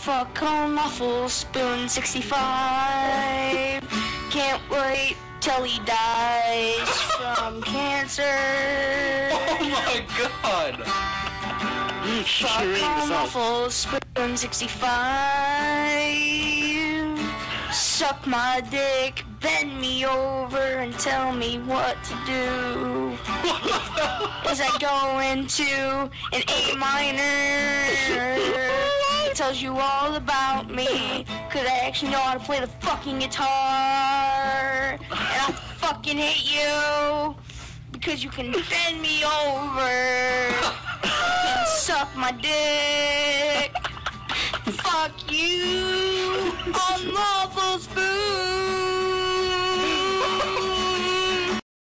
Fuck unlawful spoon 65. Can't wait till he dies from cancer. Oh my god! Fuck unlawful spoon 65. Suck my dick, bend me over and tell me what to do. As I go into an A minor, it tells you all about me, cause I actually know how to play the fucking guitar. And I fucking hate you, because you can bend me over, you can suck my dick. Fuck you, unlawful spoon.